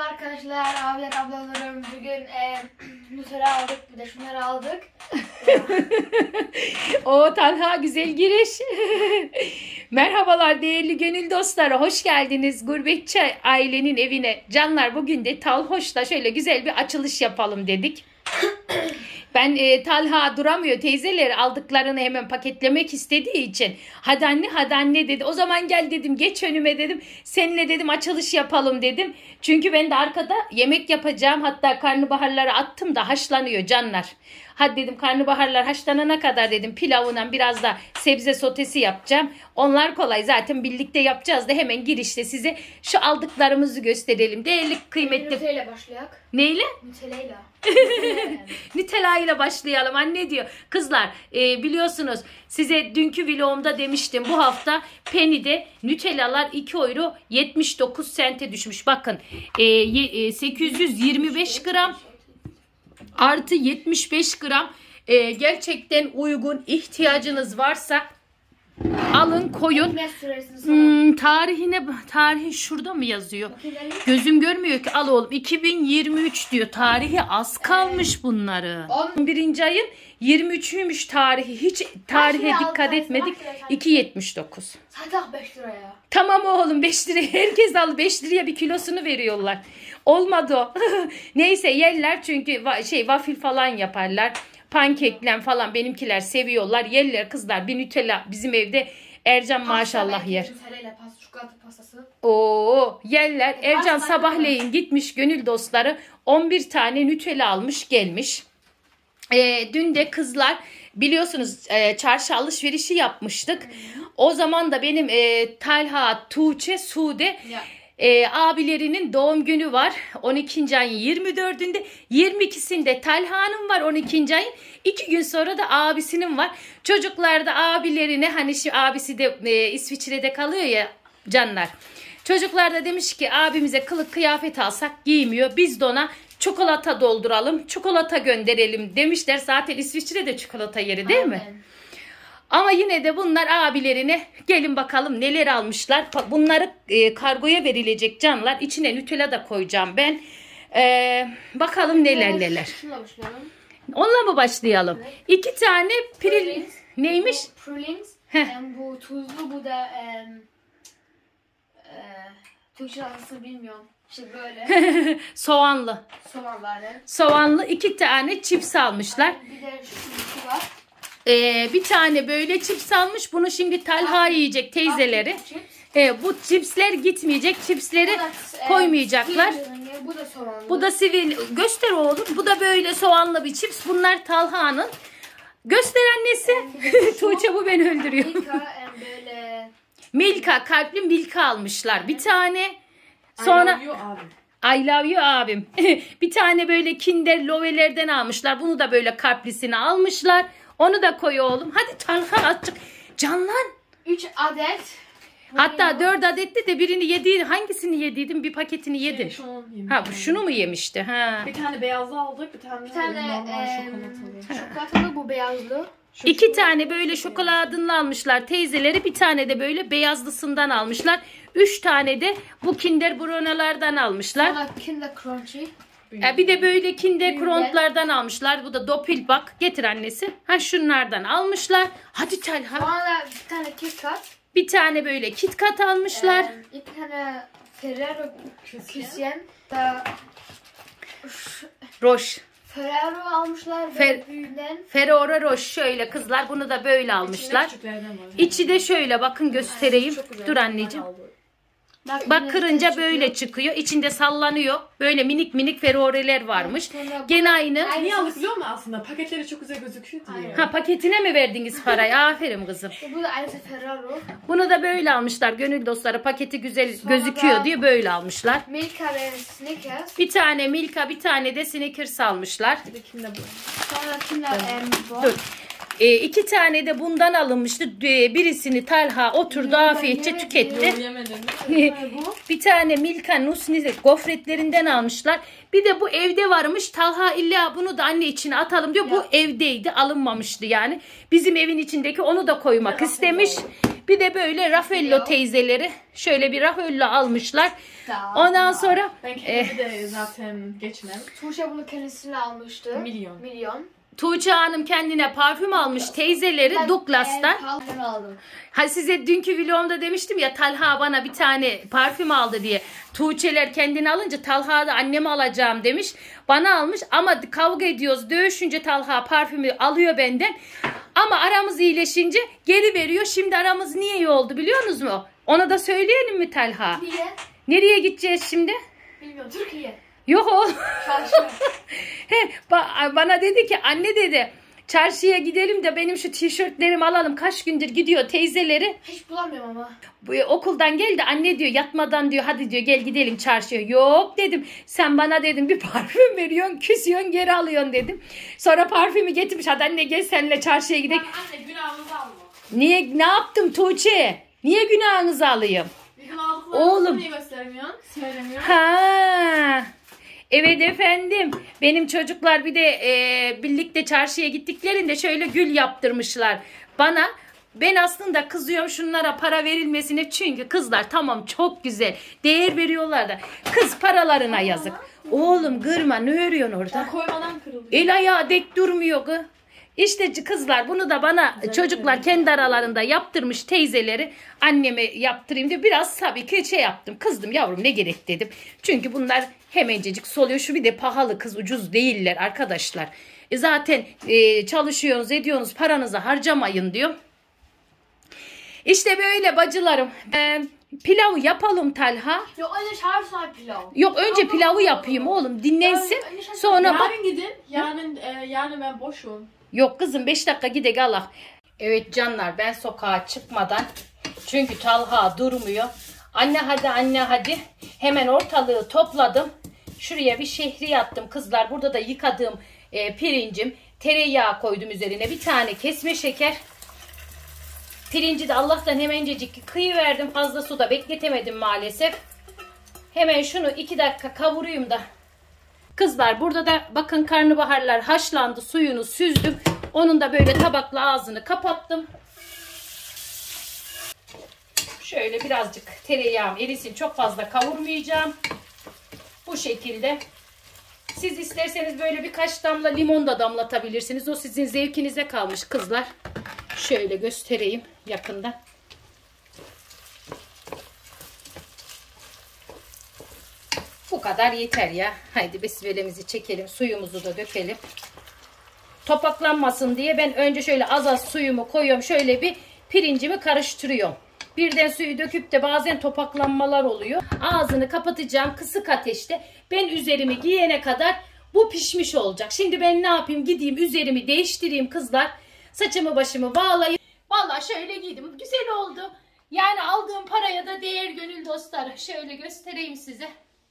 arkadaşlar, abiler, ablalarım. Bugün Nutella aldık, bir de şunları aldık. O Talha güzel giriş. Merhabalar değerli gönül dostları, hoş geldiniz Gurbetçi ailenin evine. Canlar, bugün de Talhoş'la şöyle güzel bir açılış yapalım dedik. Ben Talha duramıyor, teyzeleri aldıklarını hemen paketlemek istediği için hadi anne dedi. O zaman gel dedim, geç önüme dedim, seninle dedim açılış yapalım dedim. Çünkü ben de arkada yemek yapacağım, hatta karnabaharları attım da haşlanıyor canlar. Hadi dedim, karnabaharlar haşlanana kadar dedim pilavına biraz da sebze sotesi yapacağım. Onlar kolay, zaten birlikte yapacağız da hemen girişte size şu aldıklarımızı gösterelim. Değerli kıymetli. Nutella ile başlayak. Neyle? Nutella ile. Nutella ile başlayalım anne diyor. Kızlar biliyorsunuz size dünkü vlogumda demiştim, bu hafta Penny'de Nutella'lar 2 euro 79 sente düşmüş. Bakın 825 gram artı 75 gram gerçekten uygun, ihtiyacınız varsa alın koyun. Tarihi şurada mı yazıyor? Gözüm görmüyor ki. Al oğlum, 2023 diyor. Tarihi az kalmış bunların. 11. ayın 23'üymüş tarihi. Hiç tarihe dikkat etmedik. 2.79. Satak 5 liraya. Tamam oğlum, 5 liraya herkes al. 5 liraya bir kilosunu veriyorlar. Olmadı o. Neyse, yerler çünkü waffle falan yaparlar. Pankeklen falan benimkiler seviyorlar. Yerler kızlar, bir Nutella bizim evde Ercan maşallah yer. Çikolata pastası. Oo, yerler. Ercan sabahleyin gitmiş gönül dostları 11 tane Nutella almış gelmiş. Dün de kızlar biliyorsunuz çarşı alışverişi yapmıştık. O zaman da benim Talha, Tuğçe, Sude abilerinin doğum günü var. 12. ayın 24'ünde. 22'sinde Talha'nın var 12. ayın. 2 gün sonra da abisinin var. Çocuklar da abilerine, hani şu abisi de İsviçre'de kalıyor ya canlar. Çocuklar da demiş ki abimize kılık kıyafet alsak giymiyor. Biz de ona çikolata dolduralım, çikolata gönderelim demişler. Zaten İsviçre'de çikolata yeri değil mi? Ama yine de bunlar abilerine gelin bakalım neler almışlar. Bunları kargoya verilecek canlar. İçine Nutella da koyacağım ben. Bakalım neler. Şununla başlayalım. Onunla mı başlayalım? Evet. 2 tane Pralines. Neymiş? Pralines. Bu tuzlu, bu da Türkçe adını bilmiyorum. İşte böyle. Soğanlı. Soğanlı 2 tane chips almışlar. Bir de şu var. Bir tane böyle cips almış. Bunu şimdi Talha yiyecek teyzeleri. Bu cipsler gitmeyecek. Cipsleri koymayacaklar. Bu da soğanlı. Bu da sivil. Göster oğlum. Bu da böyle soğanlı bir cips. Bunlar Talha'nın. Göster annesi. Tuğçe bu beni öldürüyor. Milka, kalpli Milka almışlar. Bir tane. Sonra I love you abim. Bir tane böyle Kinder Love'lerden almışlar. Bunu da böyle kalplisini almışlar. Onu da koy oğlum. Hadi Talha azıcık. Canlan. 3 adet. Hatta 4 adetti de birini yedi. Hangisini yediydin? Bir paketini yedin. Şunu mu yemişti? Ha. Bir tane beyazlı aldık. Bir tane normal şokolatalı. Şokolatalı, bu beyazlı. 2 tane böyle şokoladını almışlar teyzeleri. Bir tane de böyle beyazlısından almışlar. 3 tane de bu Kinder Brownie'lardan almışlar. Sonra Kinder Crunchy. Bir de böyle Kinder Crunch'lardan almışlar. Bu da Doppelbock. Getir annesi. Şunlardan almışlar. Hadi Talha. Sonra bir tane KitKat. Bir tane böyle KitKat almışlar. Bir tane Ferrero Küsyen. Roche. Ferrero almışlar. Ferrero Rocher şöyle kızlar. Bunu da böyle almışlar. İçi de şöyle, bakın göstereyim. Dur anneciğim. Bak kırınca böyle çıkıyor. İçinde sallanıyor. Böyle minik minik Ferrore'ler varmış. Gene aynı. Niye aldık biliyor musun aslında? Paketleri çok güzel gözüküyor diye. Paketine mi verdiniz parayı? Aferin kızım. Bu da aynı Ferrero. Bunu da böyle almışlar. Gönül dostları, paketi güzel gözüküyor diye böyle almışlar. Milka ve Snickers. Bir tane Milka, bir tane de Snickers almışlar. Sonra Kinder Dur. 2 tane de bundan alınmıştı. Birisini Talha oturdu afiyetçe tüketti. Bir tane Milka Nusni gofretlerinden almışlar. Bir de bu evde varmış. Talha illa bunu da anne içine atalım diyor. Bu evdeydi, alınmamıştı yani. Bizim evin içindeki onu da koymak istemiş. Bir de böyle Raffaello teyzeleri şöyle bir Raffaello almışlar. Tamam. Ondan sonra Ben kendimi de zaten geçmem. Tuğçe bunu kendisine almıştı. Milyon. Tuğçe Hanım kendine parfüm almış, teyzeleri Douglas'tan. Parfüm aldım. Ha, size dünkü vlogumda demiştim ya, Talha bana bir tane parfüm aldı diye. Tuğçeler kendini alınca Talha da anneme alacağım demiş. Bana almış ama kavga ediyoruz. Dövüşünce Talha parfümü alıyor benden. Ama aramız iyileşince geri veriyor. Şimdi aramız niye iyi oldu biliyor musunuz mu? Ona da söyleyelim mi Talha? Niye? Nereye gideceğiz şimdi? Bilmiyorum. Türkiye. Yok oğlum. Çarşı. Bana dedi ki anne dedi, çarşıya gidelim de benim şu tişörtlerimi alalım. Kaç gündür gidiyor teyzeleri. Hiç bulamıyorum ama. Okuldan geldi anne diyor, yatmadan diyor hadi diyor gel gidelim çarşıya. Yok dedim, sen bana dedim bir parfüm veriyorsun, küsüyorsun, geri alıyorsun dedim. Sonra parfümü getirmiş, hadi anne gel seninle çarşıya gidelim. Anne günahımızı alma. Niye, ne yaptım Tuğçe? Niye günahınızı alayım? Oğlum. Niye göstermiyorsun? Söylemiyorsun. Ha. Evet efendim. Benim çocuklar bir de birlikte çarşıya gittiklerinde şöyle gül yaptırmışlar bana. Ben aslında kızıyorum şunlara para verilmesine, çünkü kızlar tamam çok güzel değer veriyorlar da kız paralarına yazık. Oğlum kırma, ne örüyorsun orada? Koymadan kırılıyor. El ayağı dek durmuyor kız. İşte kızlar bunu da bana çocuklar kendi aralarında yaptırmış teyzeleri, anneme yaptırayım diye biraz tabii ki şey yaptım, kızdım yavrum ne gerek dedim. Çünkü bunlar hemencecik soluyor, şu bir de pahalı kız, ucuz değiller arkadaşlar. Zaten çalışıyorsunuz ediyorsunuz, paranızı harcamayın diyor. İşte böyle bacılarım. Pilavı yapalım Talha. Yok önce çağırsana pilav. Yok önce pilavı yapayım oğlum, dinlensin. Sonra bak. Yarın gidin. Yarın ben boşum. Yok kızım 5 dakika gidek Allah. Evet canlar, ben sokağa çıkmadan, çünkü Talha durmuyor. Anne hadi anne hadi. Hemen ortalığı topladım. Şuraya bir şehriye attım kızlar. Burada da yıkadığım pirincim. Tereyağı koydum üzerine. Bir tane kesme şeker. Pirinci de Allah'tan hemencecik kıyıverdim. Fazla suda bekletemedim maalesef. Hemen şunu 2 dakika kavurayım da. Kızlar burada da bakın karnabaharlar haşlandı. Suyunu süzdüm. Onun da böyle tabakla ağzını kapattım. Şöyle birazcık tereyağım erisin. Çok fazla kavurmayacağım. Bu şekilde. Siz isterseniz böyle birkaç damla limon da damlatabilirsiniz. O sizin zevkinize kalmış kızlar. Şöyle göstereyim yakından. Bu kadar yeter ya. Haydi besmelemizi çekelim. Suyumuzu da dökelim. Topaklanmasın diye ben önce şöyle az az suyumu koyuyorum. Şöyle bir pirincimi karıştırıyorum. Birden suyu döküp de bazen topaklanmalar oluyor. Ağzını kapatacağım kısık ateşte. Ben üzerimi giyene kadar bu pişmiş olacak. Şimdi ben ne yapayım? Gideyim üzerimi değiştireyim kızlar. Saçımı başımı bağlayayım. Vallahi şöyle giydim. Güzel oldu. Yani aldığım paraya da değer gönül dostlar. Şöyle göstereyim size.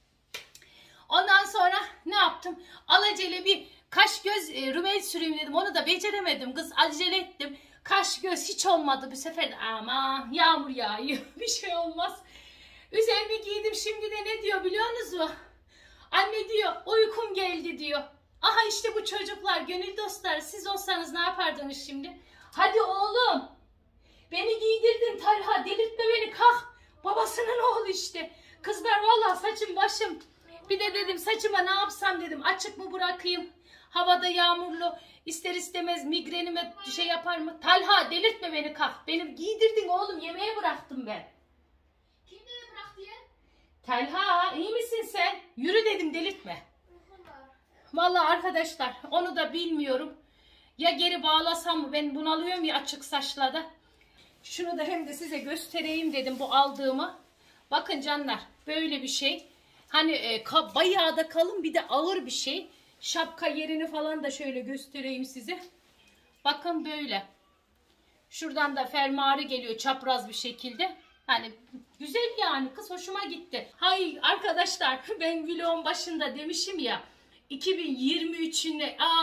Ondan sonra ne yaptım? Alacele bir kaş göz rümel süreyim dedim. Onu da beceremedim. Kız acele ettim. Kaş göz hiç olmadı bu sefer. Ama yağmur yağıyor. Bir şey olmaz. Üzerimi giydim. Şimdi de ne diyor biliyor musunuz? Anne diyor uykum geldi diyor. Aha işte bu çocuklar gönül dostlar. Siz olsanız ne yapardınız şimdi? Hadi oğlum. Beni giydirdin Talha. Delirtme beni, kalk. Babasının oğlu işte. Kızlar vallahi saçım başım. Bir de dedim saçıma ne yapsam dedim. Açık mı bırakayım? Havada yağmurlu. İster istemez migrenime şey yapar mı? Talha delirtme beni, kalk. Benim giydirdin oğlum, yemeğe bıraktım ben. Kim dedi bırak diye? Talha iyi misin sen? Yürü dedim, delirtme. Vallahi arkadaşlar onu da bilmiyorum. Ya geri bağlasam mı? Ben bunalıyorum ya açık saçla da. Şunu da hem de size göstereyim dedim bu aldığımı. Bakın canlar böyle bir şey. Hani bayağı da kalın, bir de ağır bir şey. Şapka yerini falan da şöyle göstereyim size. Bakın böyle. Şuradan da fermuarı geliyor çapraz bir şekilde. Hani güzel yani, kız hoşuma gitti. Hayır arkadaşlar ben vlogun başında demişim ya. 2023'ün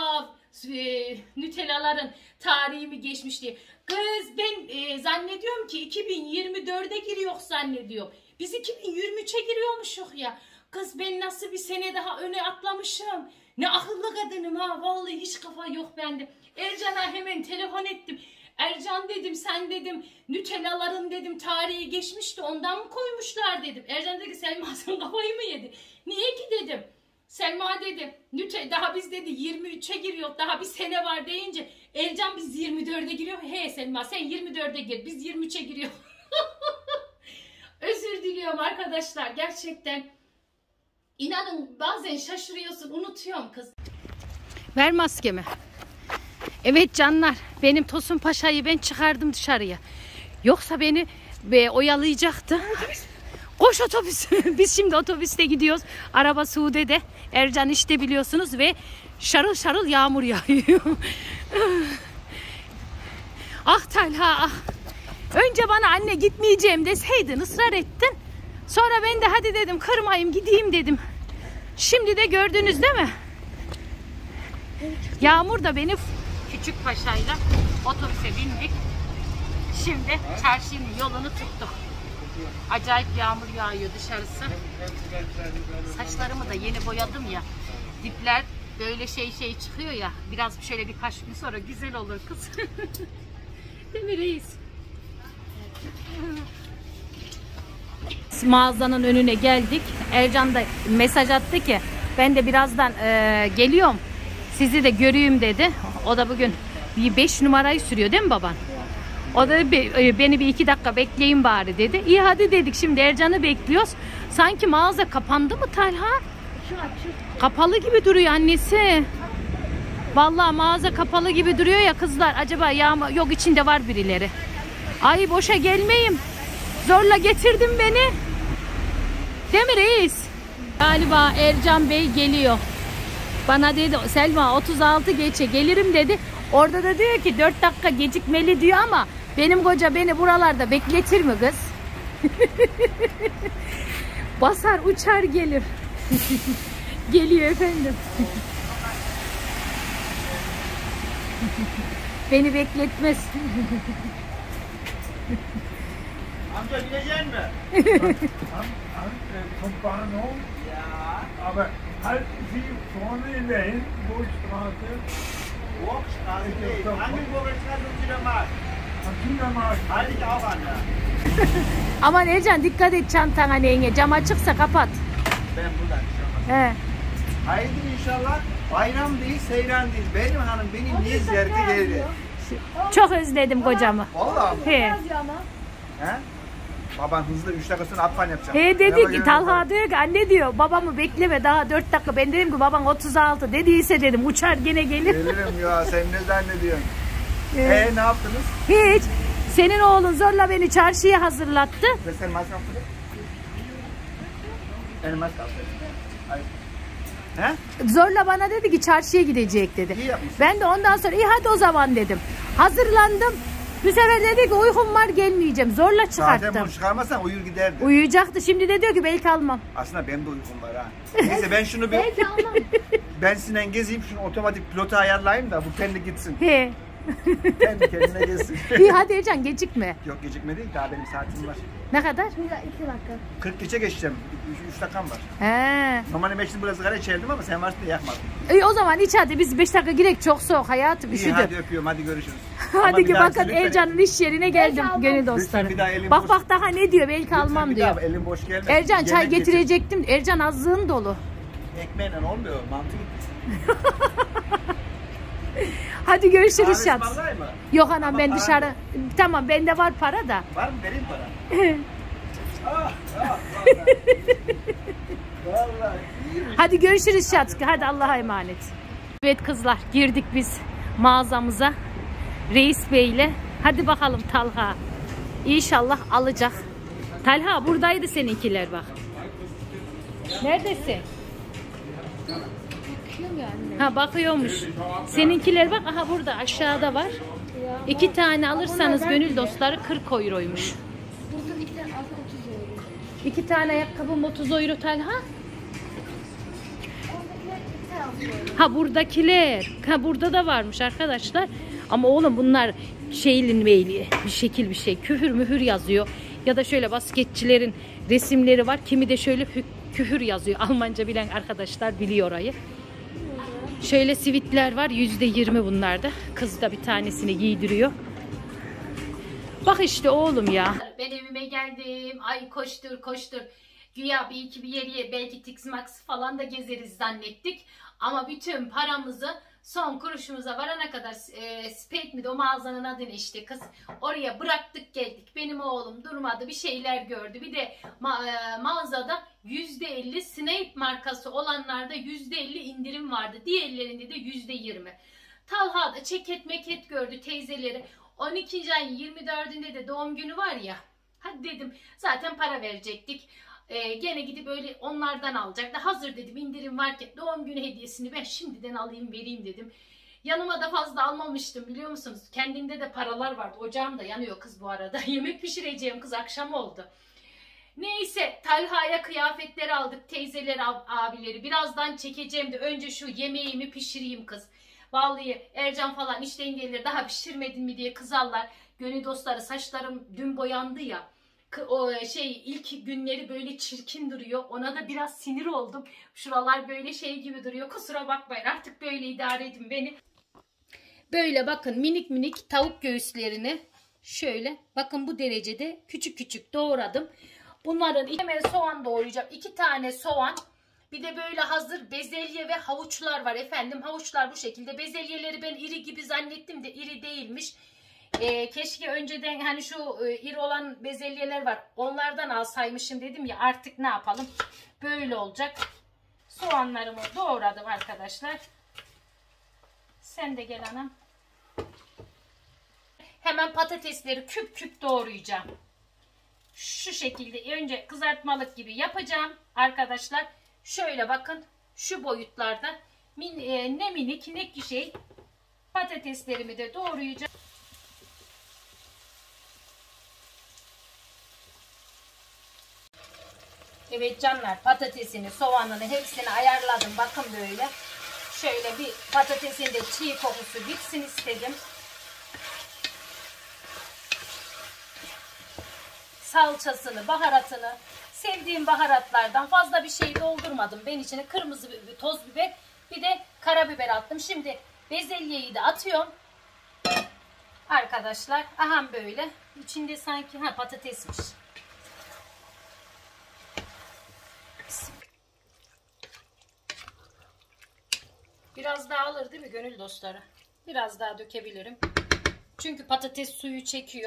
Nutella'ların tarihi mi geçmiş diye. Kız ben zannediyorum ki 2024'e giriyor zannediyorum. Biz 2023'e giriyormuşuz ya. Kız ben nasıl bir sene daha öne atlamışım. Ne akıllı kadınım ha. Vallahi hiç kafa yok bende. Ercan'a hemen telefon ettim. Ercan dedim sen dedim Nutella'ların dedim tarihi geçmişti ondan mı koymuşlar dedim. Ercan dedi ki Selma sen kafayı mı yedi? Niye ki dedim. Selma dedi daha biz dedi 23'e giriyor daha bir sene var deyince Ercan biz 24'e giriyor. He Selma sen 24'e gir biz 23'e giriyor. Özür diliyorum arkadaşlar gerçekten. İnanın bazen şaşırıyorsun unutuyorum kız. Ver maskemi. Evet canlar benim Tosun Paşa'yı ben çıkardım dışarıya. Yoksa beni oyalayacaktı. Koş otobüs. Biz şimdi otobüste gidiyoruz. Araba Suude'de. Ercan işte biliyorsunuz ve şarıl şarıl yağmur yağıyor. Ah Talha ah. Önce bana anne gitmeyeceğim deseydin ısrar ettin. Sonra ben de hadi dedim kırmayayım gideyim dedim. Şimdi de gördünüz değil mi? Yağmur da beni Küçük Paşa'yla otobüse bindik. Şimdi çarşının yolunu tuttuk. Acayip yağmur yağıyor dışarısı. Saçlarımı da yeni boyadım ya. Dipler böyle şey çıkıyor ya. Biraz şöyle birkaç gün sonra güzel olur kız. Değil mi reis? Mağazanın önüne geldik. Ercan da mesaj attı ki ben de birazdan geliyorum. Sizi de göreyim dedi. O da bugün bir 5 numarayı sürüyor değil mi baban? O da beni bir 2 dakika bekleyin bari dedi. İyi hadi dedik şimdi Ercan'ı bekliyoruz. Sanki mağaza kapandı mı Talha? Kapalı gibi duruyor annesi. Vallahi mağaza kapalı gibi duruyor ya kızlar. Acaba yağmur yok içinde var birileri. Ay boşa gelmeyeyim. Zorla getirdin beni. Değil mi reis? Galiba Ercan Bey geliyor. Bana dedi Selma 36 geçe gelirim dedi. Orada da diyor ki 4 dakika gecikmeli diyor ama benim koca beni buralarda bekletir mi kız? Basar uçar gelir. Geliyor efendim. Beni bekletmez. Amca gideceksin mi? Zum Bahnhof. Ja. Aber halten Sie vorne in der Hindenburgstraße Burgstraße nicht. Brandenburger Straße und Südermark. am Kindermarkt. Halte ich auch an da. Aman Ercan dikkat et çantana neyine. Cam açıksa kapat. Ben buradan inşallah. He. Haydi inşallah. Bayram değil, seyran değil. Benim hanım beni niye ziyarete geldi? Çok özledim kocamı. Vallahi mi? He. He? Baban hızlı 3 dakika sonra appan yapacak. He dedi ki Talha diyor ki anne diyor babamı bekleme daha 4 dakika. Ben dedim ki baban 36 dediyse dedim uçar gene gelir. Gelirim ya sen ne zannediyorsun? Ne yaptınız? Hiç. Senin oğlun zorla beni çarşıya hazırlattı. Ve sen masraf mı? Benim masraf. Hayır. He? Zorla bana dedi ki çarşıya gidecek dedi. İyi yapmışsın. Ben de ondan sonra iyi hadi o zaman dedim. Hazırlandım. Bu sefer dedi ki uykum var gelmeyeceğim. Zorla Zaten çıkarttım. bunu çıkarmazsan uyur giderdi. Uyuyacaktı. Şimdi de diyor ki belki almam. Aslında benim de uykum var ha. Neyse ben şunu bir... Ben sizinle gezeyim şunu otomatik pilota ayarlayayım da bu kendi gitsin. He. Kendi kendine gezsin. İyi hadi Ercan gecikme. Yok gecikme değil daha benim saatim var. Ne kadar? 2 dakika. 40 geçe geçeceğim. 3 dakikam var. He. Normalde ben şimdi biraz sigara içerdim ama sen varsın diye yakmadım. İyi o zaman iç hadi biz 5 dakika girek çok soğuk hayatım İyi üşüdüm. hadi öpüyorum hadi görüşürüz. Ama Hadi bir ki daha bakın lütfen- Ercan'ın iş yerine geldim gönül Lütfen dostları. bir daha elim Bak boş- bak daha ne diyor belki Lütfen almam bir diyor. daha elim boş gelmesin. Ercan çay Yemek getir. getirecektim. Ercan azlığın dolu. Ekmeğiyle olmuyor mantı gitti. Hadi görüşürüz Kahve Şats. ısmarlayayım mı? Yok anam Ama ben para dışarı. Tamam bende var para da. Var mı vereyim para? Vallahi iyiymiş. Hadi görüşürüz Şats. Hadi Allah'a emanet. Evet kızlar girdik biz mağazamıza. Reis Bey'le. Hadi bakalım Talha. İnşallah alacak. Talha buradaydı seninkiler bak. Neredesin? Ha bakıyormuş. Seninkiler bak aha burada aşağıda var. 2 tane alırsanız gönül dostları 40 euroymuş. Burada 2 tane altı 30 euro. 2 tane ayakkabım 30 euro Talha. Oradakiler 2 tane 6 euro. Ha buradakiler. Ha burada da varmış arkadaşlar. Ama oğlum bunlar şeylin meyli bir şekil bir şey. Küfür mühür yazıyor. Ya da şöyle basketçilerin resimleri var. Kimi de şöyle küfür yazıyor. Almanca bilen arkadaşlar biliyor orayı. Şöyle sivitler var. %20 bunlarda. Kız da bir tanesini giydiriyor. Bak işte oğlum ya. Ben evime geldim. Ay koştur koştur. Güya bir iki bir yere belki Tix Max falan da gezeriz zannettik. Ama bütün paramızı son kuruşumuza varana kadar Spade mi de o mağazanın adı ne işte kız. Oraya bıraktık geldik. Benim oğlum durmadı, bir şeyler gördü. Bir de mağazada %50 Snape markası olanlarda %50 indirim vardı. Diğerlerinde de %20. Talha da ceket meket gördü teyzeleri. 12. ayın 24'ünde de doğum günü var ya. Hadi dedim zaten para verecektik. Gene gidip böyle onlardan alacaktı. Hazır dedim indirim varken doğum günü hediyesini ben şimdiden alayım vereyim dedim. Yanıma da fazla almamıştım biliyor musunuz? Kendimde de paralar vardı. Ocağım da yanıyor kız bu arada. Yemek pişireceğim kız, akşam oldu. Neyse Talha'ya kıyafetler aldık. Teyzeler, abileri. Birazdan çekeceğim de önce şu yemeğimi pişireyim kız. Vallahi Ercan falan işten gelir daha pişirmedin mi diye kızarlar. Gönül dostları, saçlarım dün boyandı ya. O ilk günleri böyle çirkin duruyor. Ona da biraz sinir oldum. Şuralar böyle şey gibi duruyor. Kusura bakmayın, artık böyle idare edin beni. Böyle bakın minik minik tavuk göğüslerini şöyle bakın bu derecede küçük küçük doğradım. Bunların hemen soğan doğrayacağım. 2 tane soğan. Bir de böyle hazır bezelye ve havuçlar var efendim. Havuçlar bu şekilde. Bezelyeleri ben iri gibi zannettim de iri değilmiş. Keşke önceden hani şu iri olan bezelyeler var. Onlardan alsaymışım dedim ya, artık ne yapalım. Böyle olacak. Soğanlarımı doğradım arkadaşlar. Sen de gel anam. Hemen patatesleri küp küp doğrayacağım. Şu şekilde önce kızartmalık gibi yapacağım arkadaşlar. Şöyle bakın şu boyutlarda ne minik ne şey patateslerimi de doğrayacağım. Evet canlar, patatesini, soğanını hepsini ayarladım. Bakın böyle. Şöyle bir patatesin de çiğ kokusu gitsin istedim. Salçasını, baharatını, sevdiğim baharatlardan fazla bir şey doldurmadım. Ben içine kırmızı toz biber, bir de karabiber attım. Şimdi bezelyeyi de atıyorum. Arkadaşlar, aha böyle. İçinde sanki patatesmiş. Biraz daha alır değil mi gönül dostları? Biraz daha dökebilirim. Çünkü patates suyu çekiyor.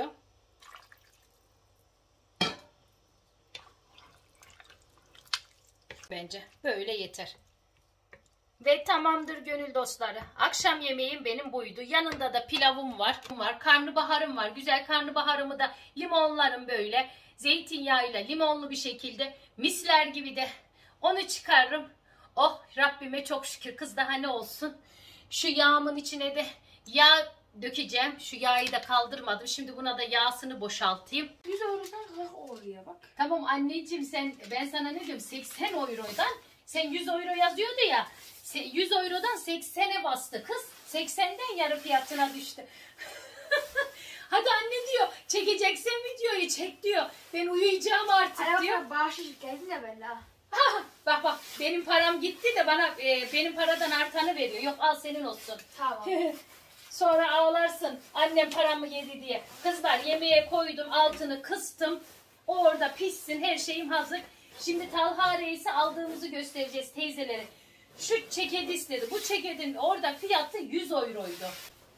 Bence böyle yeter. Ve tamamdır gönül dostları. Akşam yemeğim benim buydu. Yanında da pilavım var. Karnabaharım var. Güzel karnabaharımı da limonlarım böyle. Zeytinyağıyla limonlu bir şekilde misler gibi de onu çıkarırım. Oh Rabbime çok şükür kız, daha ne olsun. Şu yağımın içine de yağ dökeceğim. Şu yağı da kaldırmadım. Şimdi buna da yağsını boşaltayım. 100 eurodan 40 euroya bak. Tamam anneciğim, ben sana ne diyorum, 80 eurodan sen 100 euro yazıyordu ya, 100 eurodan 80'e bastı kız. 80'den yarı fiyatına düştü. Hadi anne diyor, çekeceksen videoyu çek diyor. Ben uyuyacağım artık diyor. Bağışlık geldi de ben daha. Bak benim param gitti de bana benim paradan artanı veriyor. Yok al senin olsun. Tamam. Sonra ağlarsın annem paramı yedi diye. Kızlar yemeğe koydum, altını kıstım. O orada pişsin, her şeyim hazır. Şimdi Talha Reis'e aldığımızı göstereceğiz teyzelere. Şu ceketi istedi. Bu ceketin orada fiyatı 100 euroydu.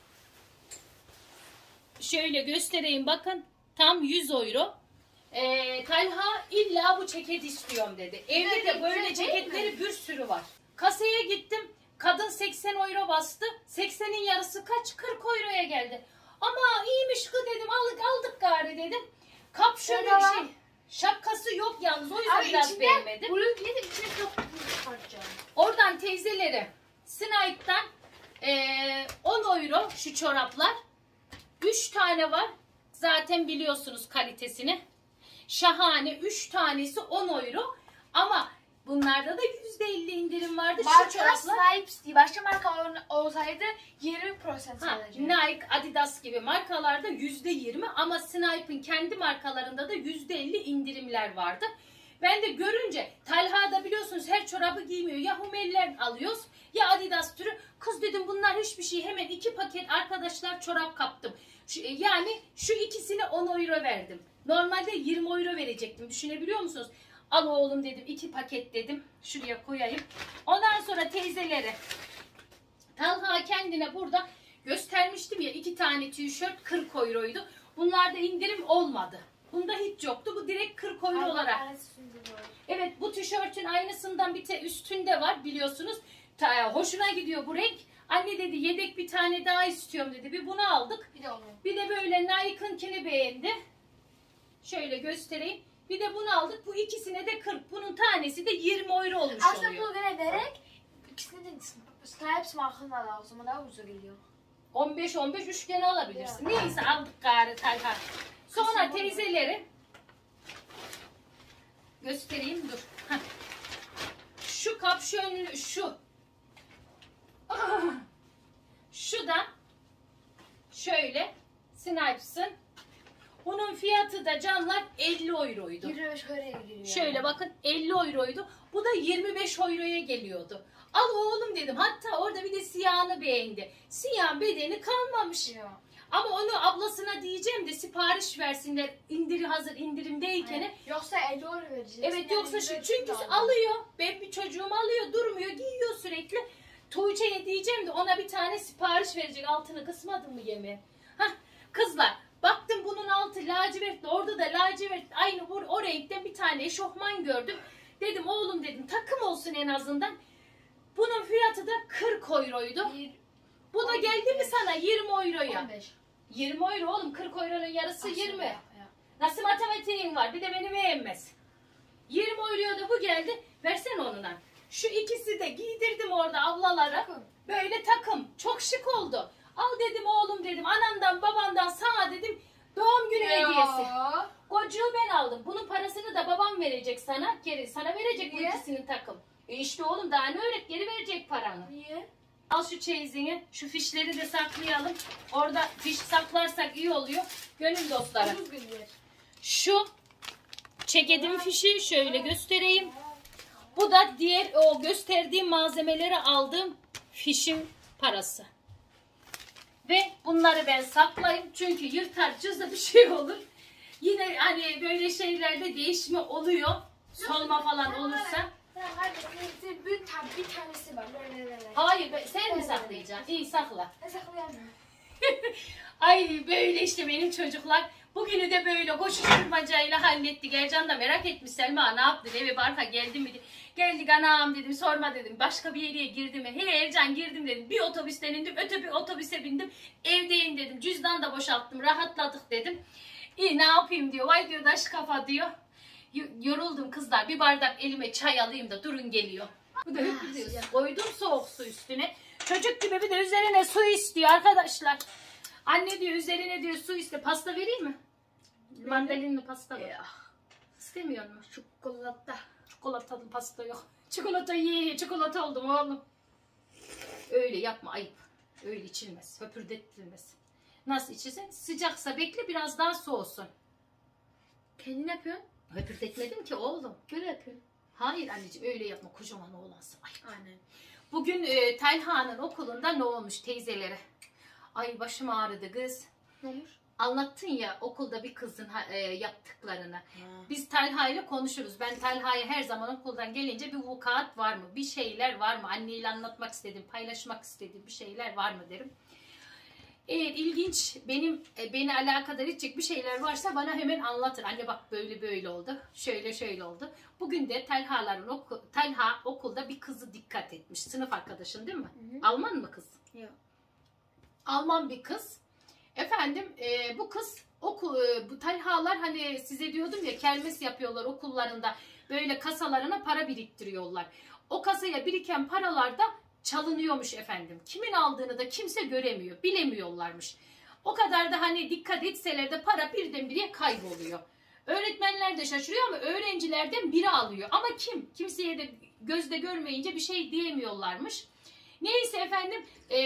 Şöyle göstereyim bakın. Tam 100 euro. Talha illa bu ceket istiyorum dedi. Evde de böyle ceketleri bir sürü var. Kasaya gittim. Kadın 80 euro bastı. 80'in yarısı kaç? 40 euroya geldi. Ama iyiymiş kız dedim. Aldık gari dedim. Kap şöyle bir şey. Şapkası yok yalnız. O yüzden biraz beğenmedim. Blue yedim, içine çok çıkartacağım. Oradan teyzeleri Snipe'dan 10 euro şu çoraplar. 3 tane var. Zaten biliyorsunuz kalitesini. Şahane. 3 tanesi 10 euro. Ama bunlarda da %50 indirim vardı. Marka şu çoraplar. Snipes diye. Başka marka olsaydı 20% sadece. Nike, Adidas gibi markalarda %20 ama Snipe'ın kendi markalarında da %50 indirimler vardı. Ben de görünce, Talha da biliyorsunuz her çorabı giymiyor. Ya Humel'ler alıyoruz ya Adidas türü. Kız dedim bunlar hiçbir şey. Hemen 2 paket arkadaşlar çorap kaptım. Yani şu ikisine 10 euro verdim. Normalde 20 euro verecektim. Düşünebiliyor musunuz? Al oğlum dedim. 2 paket dedim. Şuraya koyayım. Ondan sonra teyzelere. Talha kendine burada göstermiştim ya 2 tane tişört 40 euroydu. Bunlarda indirim olmadı. Bunda hiç yoktu. Bu direkt 40 euro olarak. Evet, bu tişörtün aynısından bir üstünde var biliyorsunuz. Hoşuna gidiyor bu renk. Anne dedi yedek bir tane daha istiyorum dedi. Bir bunu aldık. Bir de böyle Nike'ınkini beğendi. Şöyle göstereyim. Bir de bunu aldık. Bu ikisine de 40. Bunun tanesi de 20 euro olmuş Aslında oluyor. bunu vererek ikisini de hepsi markanlar o zaman daha ucuza geliyor. 15-15 üçgeni alabilirsin. Neyse aldık gari Talha. Sonra teyzeleri göstereyim dur. Heh. Şu kapşönlü şu. Şu da şöyle Snipes'ın. Bunun fiyatı da canlar 50 euroydu. 25 euroya geliyor. Şöyle bakın 50 euroydu. Bu da 25 euroya geliyordu. Al oğlum dedim. Hatta orada bir de siyahını beğendi. Siyahın bedeni kalmamış. Ya. Ama onu ablasına diyeceğim de sipariş versinler hazır indirimdeyken. Evet. Yoksa 50 euro vereceksin. Evet yoksa Yani çünkü alıyor. Ben bir çocuğum alıyor durmuyor giyiyor sürekli. Tuğçe'ye diyeceğim de ona bir tane sipariş verecek. Altını kısmadın mı yemeğe? Hah kızlar baktım bunun altı lacivertli. Orada da lacivert aynı o renkten bir tane eşofman gördüm. Dedim oğlum dedim takım olsun en azından. Bunun fiyatı da 40 euroydu. Bu da geldi mi sana 20 euroya? 15. 20 euro oğlum 40 euronun yarısı Aslında 20. ya. Nasıl matematiğin var bir de beni beğenmez. 20 euroya da bu geldi. Versene onuna. Şu ikisi de giydirdim orada ablalara. Takım. Böyle takım. Çok şık oldu. Al dedim oğlum dedim. Anandan babandan sana dedim. Doğum günü hediyesi. Kocuğu ben aldım. Bunun parasını da babam verecek sana. Geri sana verecek bu Niye? ikisinin takım. İşte oğlum daha ne öğret geri verecek paranı. Niye? Al şu çeyizini. Şu fişleri de saklayalım. Orada fiş saklarsak iyi oluyor. Gönül dostları. 30 gün ver. Şu ceketin fişi şöyle göstereyim. Bu da diğer o gösterdiğim malzemeleri aldığım fişin parası. Ve bunları ben saklayayım. Çünkü yırtar cızda bir şey olur. Yine hani böyle şeylerde değişme oluyor. Solma falan olursa. Bir tanesi var. Böyle. Hayır sen mi saklayacaksın? İyi sakla. Ne saklayamıyorum? Ay böyle işte benim çocuklar. Bugünü de böyle koşuşturmacayla hallettik. Ercan da merak etmiş Selma ne yaptın eve barka geldi mi? Geldik anam dedim sorma dedim. Başka bir yere girdim mi? He Ercan girdim dedim. Bir otobüsten indim öte bir otobüse bindim. Evdeyim dedim. Cüzdan da boşalttım rahatladık dedim. İyi ne yapayım diyor. Vay diyor daş kafa diyor. Yoruldum kızlar bir bardak elime çay alayım da durun geliyor. Bu da hep koydum soğuk su üstüne. Çocuk gibi bir de üzerine su istiyor arkadaşlar. Anne diyor üzerine diyor su iste. Pasta vereyim mi? Mandalinli pasta var. İstemiyor mu? Çikolata. Çikolatalı pasta yok. Çikolata ye çikolata oldum oğlum. Öyle yapma ayıp. Öyle içilmez. Höpürdettirilmez. Nasıl içirsen? Sıcaksa bekle biraz daha soğusun. Kendin yapıyorsun. Höpürdetmedim ki oğlum. Böyle yapıyorsun. Hayır anneciğim öyle yapma. Kocaman oğlansın. Ayıp. Aynen. Bugün Talha'nın okulunda ne olmuş teyzelere? Ay başım ağrıdı kız. Ne olmuş? Anlattın ya okulda bir kızın yaptıklarını. Biz Talha ile konuşuruz. Ben Talha'ya her zaman okuldan gelince bir vukuat var mı? Bir şeyler var mı? Anneyle anlatmak istedim, paylaşmak istediğim bir şeyler var mı derim. Eğer ilginç beni alakadar edecek bir şeyler varsa bana hemen anlatır. Anne bak böyle böyle oldu. Şöyle şöyle oldu. Bugün de Talha okulda bir kızı dikkat etmiş. Sınıf arkadaşın değil mi? Hı. Alman mı kız? Yok. Alman bir kız. Efendim bu kız bu Talhalar hani size diyordum ya kermes yapıyorlar okullarında. Böyle kasalarına para biriktiriyorlar. O kasaya biriken paralar da çalınıyormuş efendim. Kimin aldığını da kimse göremiyor. Bilemiyorlarmış. O kadar da hani dikkat etseler de para birdenbire kayboluyor. Öğretmenler de şaşırıyor ama öğrencilerden biri alıyor. Ama kim? Kimseye de gözde görmeyince bir şey diyemiyorlarmış. Neyse efendim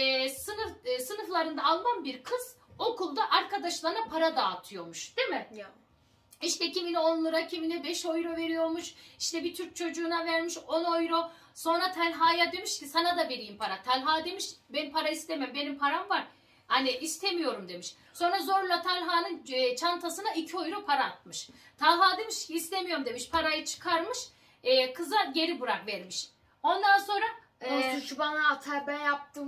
sınıflarında Alman bir kız okulda arkadaşlarına para dağıtıyormuş değil mi? Ya. İşte kimine 10 lira kimine 5 euro veriyormuş. İşte bir Türk çocuğuna vermiş 10 euro. Sonra Talha'ya demiş ki sana da vereyim para. Talha demiş ben para istemem benim param var. Hani istemiyorum demiş. Sonra zorla Talha'nın çantasına 2 euro para atmış. Talha demiş ki istemiyorum demiş. Parayı çıkarmış. Kıza geri bırak vermiş. Ondan sonra O suçu bana atar, ben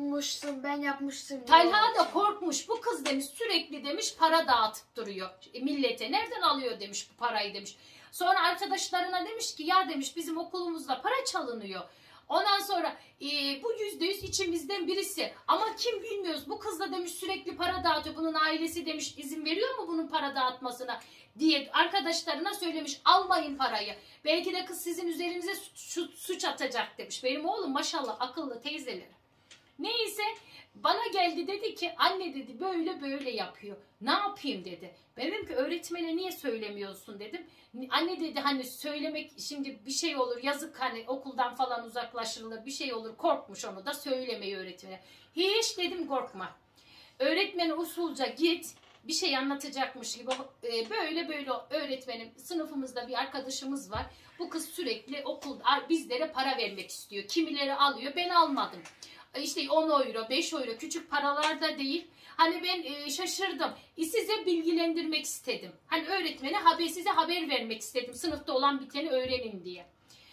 yapmıştım. Talha da korkmuş. Bu kız demiş sürekli demiş para dağıtıp duruyor millete. Nereden alıyor demiş bu parayı demiş. Sonra arkadaşlarına demiş ki ya demiş bizim okulumuzda para çalınıyor. Ondan sonra bu %100 içimizden birisi ama kim bilmiyoruz. Bu kız da demiş sürekli para dağıtıyor. Bunun ailesi demiş izin veriyor mu bunun para dağıtmasına diye arkadaşlarına söylemiş. Almayın parayı. Belki de kız sizin üzerinize suç atacak demiş. Benim oğlum maşallah akıllı teyzeleri. Neyse bana geldi dedi ki anne dedi böyle böyle yapıyor. Ne yapayım dedi. Ben dedim ki öğretmene niye söylemiyorsun dedim. Anne dedi hani söylemek şimdi bir şey olur yazık hani okuldan falan uzaklaştırılır bir şey olur korkmuş onu da söylemeyi öğretmene. Hiç dedim korkma. Öğretmene usulca git bir şey anlatacakmış gibi böyle böyle öğretmenim sınıfımızda bir arkadaşımız var. Bu kız sürekli okulda bizlere para vermek istiyor. Kimileri alıyor ben almadım. İşte 10 euro 5 euro küçük paralar da değil. Hani ben şaşırdım. Size bilgilendirmek istedim. Hani öğretmene size haber vermek istedim. Sınıfta olan biteni öğrenin diye.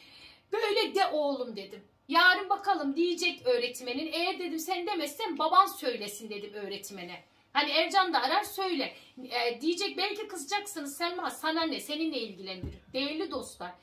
Böyle de oğlum dedim. Yarın bakalım diyecek öğretmenin. Eğer dedim sen demezsen baban söylesin dedim öğretmene. Hani Ercan da arar söyle. Diyecek belki kızacaksınız Selma sana ne seninle ilgilendirir. Değerli dostlar.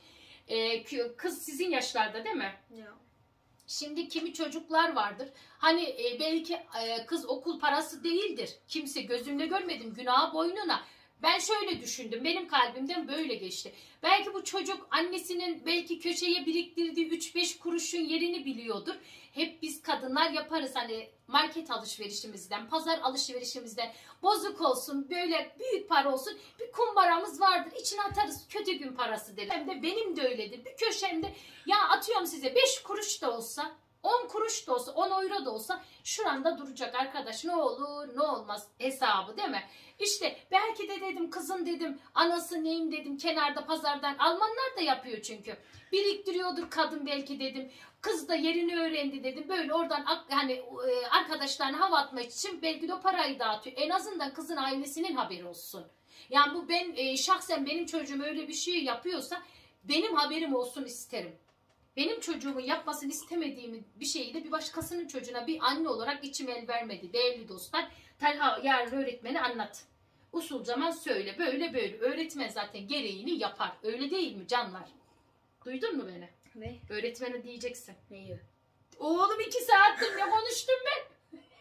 Kız sizin yaşlarda değil mi? Yok. Şimdi kimi çocuklar vardır. Hani belki kız okul parası değildir. Kimse gözümle görmedim günah boynuna. Ben şöyle düşündüm. Benim kalbimden böyle geçti. Belki bu çocuk annesinin belki köşeye biriktirdiği 3-5 kuruşun yerini biliyordur. Hep biz kadınlar yaparız hani market alışverişimizden, pazar alışverişimizden bozuk olsun, böyle büyük para olsun bir kumbaramız vardır. İçine atarız kötü gün parası deriz. Hem de benim de öyledir. Bir köşemde ya atıyorum size 5 kuruş da olsa 10 kuruş da olsa 10 euro da olsa şuranda duracak arkadaş ne olur ne olmaz hesabı değil mi? İşte belki de dedim kızın dedim anası neyim dedim kenarda pazardan Almanlar da yapıyor çünkü. Biriktiriyordur kadın belki dedim. Kız da yerini öğrendi dedim. Böyle oradan hani arkadaşlarına hava atmak için belki de o parayı dağıtıyor. En azından kızın ailesinin haberi olsun. Yani bu ben şahsen benim çocuğum öyle bir şey yapıyorsa benim haberim olsun isterim. Benim çocuğumun yapmasını istemediğim bir şeyi de bir başkasının çocuğuna bir anne olarak içim el vermedi. Değerli dostlar, Talha yarın öğretmeni anlat. Usulcaman söyle böyle böyle. Öğretmen zaten gereğini yapar. Öyle değil mi canlar? Duydun mu beni? Ne? Öğretmene diyeceksin. Neyi? Oğlum 2 saattir ne konuştum ben?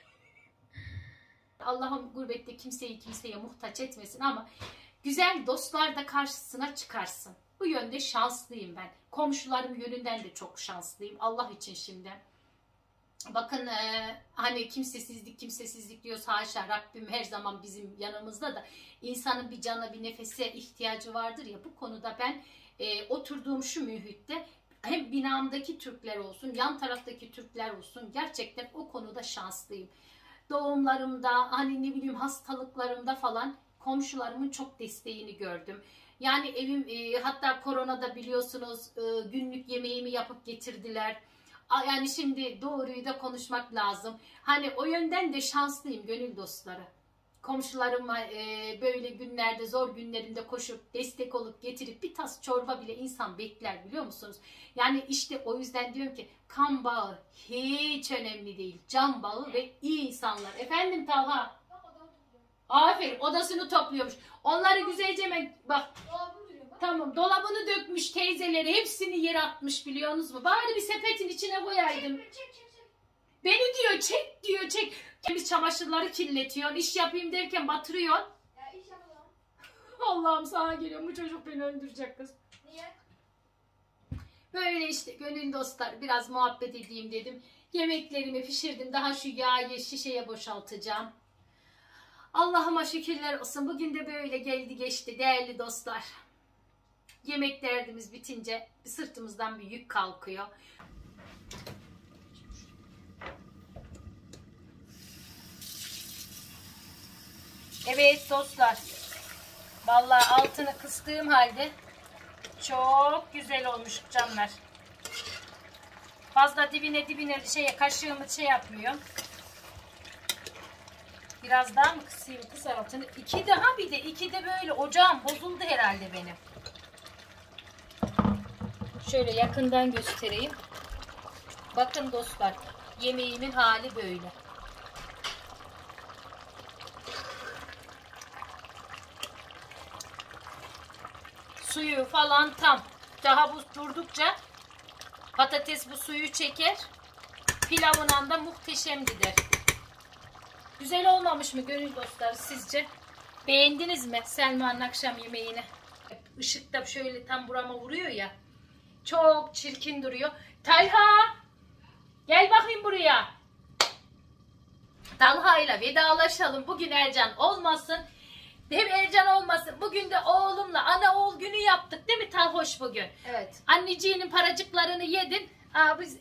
Allah'ım gurbette kimseyi kimseye muhtaç etmesin ama güzel dostlar da karşısına çıkarsın. Bu yönde şanslıyım ben. Komşularım yönünden de çok şanslıyım. Allah için şimdi. Bakın hani kimsesizlik diyoruz haşa Rabbim her zaman bizim yanımızda da insanın bir cana bir nefese ihtiyacı vardır ya bu konuda ben oturduğum şu mühitte hem binamdaki Türkler olsun yan taraftaki Türkler olsun gerçekten o konuda şanslıyım. Doğumlarımda hani ne bileyim hastalıklarımda falan komşularımın çok desteğini gördüm. Yani evim hatta koronada biliyorsunuz günlük yemeğimi yapıp getirdiler. Yani şimdi doğruyu da konuşmak lazım. Hani o yönden de şanslıyım gönül dostları. Komşularıma böyle günlerde zor günlerimde koşup destek olup getirip bir tas çorba bile insan bekler biliyor musunuz? Yani işte o yüzden diyorum ki kan bağı hiç önemli değil. Can bağı ve iyi insanlar. Efendim Talha? Aferin odasını topluyormuş. Onları güzelce hemen bak. Tamam dolabını dökmüş teyzeleri hepsini yere atmış biliyorsunuz mu? Bari bir sepetin içine koyaydım. Beni diyor çek diyor çek. Temiz çamaşırları kirletiyor. İş yapayım derken batırıyor. Ya iş yapalım. Allah'ım sana geliyor bu çocuk beni öldürecek kız. Niye? Böyle işte gönül dostlar biraz muhabbet edeyim dedim. Yemeklerimi pişirdim. Daha şu yağı şişeye boşaltacağım. Allah'ıma şükürler olsun. Bugün de böyle geldi geçti değerli dostlar. Yemek derdimiz bitince sırtımızdan bir yük kalkıyor. Evet dostlar. Vallahi altını kıstığım halde çok güzel olmuş canlar. Fazla dibine kaşığımı yapmıyor. Biraz daha mı kısayım kız altını? 2 daha bir de 2 de böyle ocağım bozuldu herhalde benim. Şöyle yakından göstereyim. Bakın dostlar, yemeğimin hali böyle. Suyu falan tam. Daha bu durdukça patates bu suyu çeker. Pilavından da muhteşem gider. Güzel olmamış mı gönül dostları sizce? Beğendiniz mi Selma'nın akşam yemeğini? Işık da şöyle tam burama vuruyor ya. Çok çirkin duruyor. Talha! Gel bakayım buraya. Talha ile vedalaşalım. Bugün Ercan olmasın. Hem Ercan olmasın. Bugün de oğlumla ana oğul günü yaptık değil mi Talhoş bugün? Evet. Anneciğinin paracıklarını yedin. Aa, biz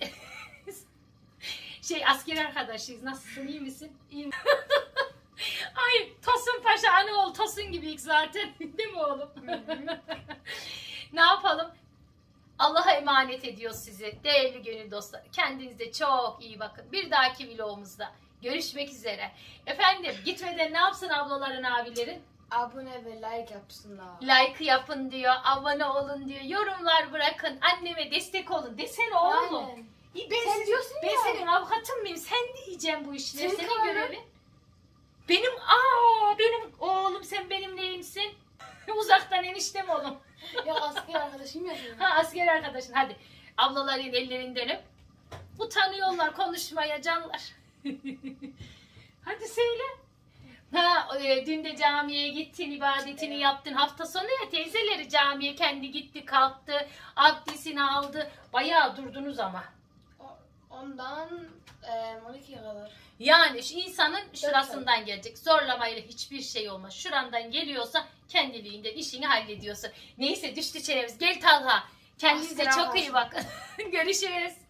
asker arkadaşıyız. Nasılsın, iyi misin? İyiyim. Ay Tosun Paşa ana oğul Tosun gibiyik zaten. Değil mi oğlum? Ne yapalım? Allah'a emanet ediyoruz sizi. Değerli gönül dostlar. Kendinize çok iyi bakın. Bir dahaki vlogumuzda görüşmek üzere. Efendim gitmeden ne yapsın ablaların abilerin? Abone ve like yapsınlar. Like yapın diyor. Abone olun diyor. Yorumlar bırakın. Anneme destek olun. Desene oğlum. Aynen. Ben, diyorsun ben ya. senin avukatın mıyım? Sen diyeceğim bu işleri. Senin Senin kararın. görevin. Benim oğlum sen benim neyimsin? Uzaktan eniştem oğlum. Ya asker arkadaşım ya senin. Ha asker arkadaşın hadi. Ablaların ellerinden öp. Utanıyorlar konuşmaya canlar. Hadi söyle. Ha dün de camiye gittin, ibadetini yaptın. Hafta sonu ya teyzeleri camiye kendi gitti kalktı. Abdestini aldı. Bayağı durdunuz ama. Ondan 12'ye kadar. Yani şu insanın şurasından gelecek. Zorlamayla hiçbir şey olmaz. Şurandan geliyorsa kendiliğinden işini hallediyorsun. Neyse düştü çenemiz. Gel Talha. Kendinize Asker çok iyi bakın. Görüşürüz.